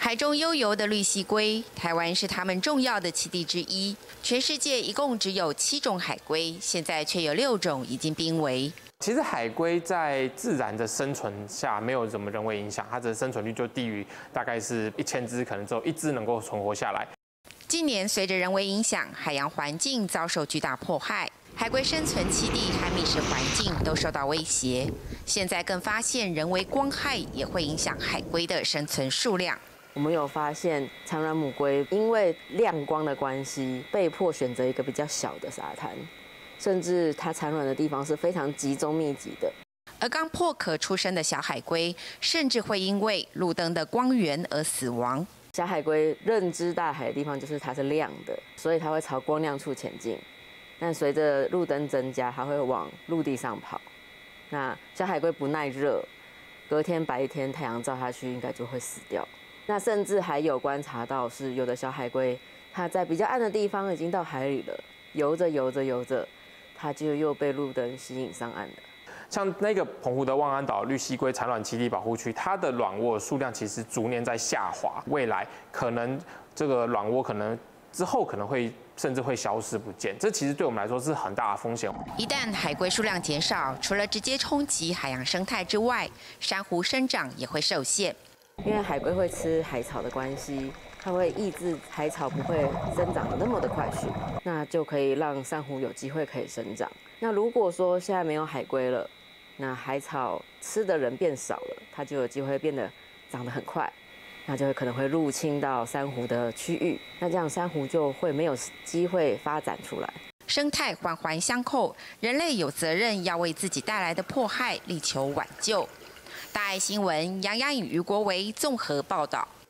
海中悠游的绿蜥龟，台湾是它们重要的栖地之一。全世界一共只有7种海龟，现在却有6种已经濒危。 其实海龟在自然的生存下没有什么人为影响，它的生存率就低于大概是1000只，可能只有1只能够存活下来。 近年随着人为影响，海洋环境遭受巨大迫害，海龟生存栖地和觅食环境都受到威胁。现在更发现人为光害也会影响海龟的生存数量。 我们有发现产卵母龟因为亮光的关系，被迫选择一个比较小的沙滩，甚至它产卵的地方是非常集中密集的。 而刚破壳出生的小海龟，甚至会因为路灯的光源而死亡。 小海龟认知大海的地方就是它是亮的，所以它会朝光亮处前进。但随着路灯增加，它会往陆地上跑。那小海龟不耐热，隔天白天太阳照下去，应该就会死掉。那甚至还有观察到是有的小海龟，它在比较暗的地方已经到海里了，游着游着游着，它就又被路灯吸引上岸了。 像那个澎湖的望安岛绿蜥龟产卵栖地保护区，它的卵窝数量其实逐年在下滑，未来可能这个卵窝之后可能会甚至会消失不见，这其实对我们来说是很大的风险。 一旦海龟数量减少，除了直接冲击海洋生态之外，珊瑚生长也会受限。 因为海龟会吃海草的关系，它会抑制海草不会生长得那么的快速，那就可以让珊瑚有机会可以生长。那如果说现在没有海龟了，那海草吃的人变少了，它就有机会变得长得很快，那就会可能会入侵到珊瑚的区域，那这样珊瑚就会没有机会发展出来。 生态环环相扣，人类有责任要为自己带来的迫害力求挽救。大爱新闻杨洋与余国维综合报道。